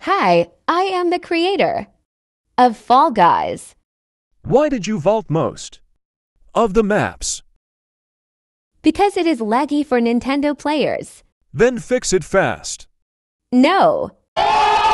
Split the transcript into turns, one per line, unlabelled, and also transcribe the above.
Hi, I am the creator of Fall Guys.
Why did you vault most of the maps?
Because it is laggy for Nintendo players.
Then fix it fast.
No.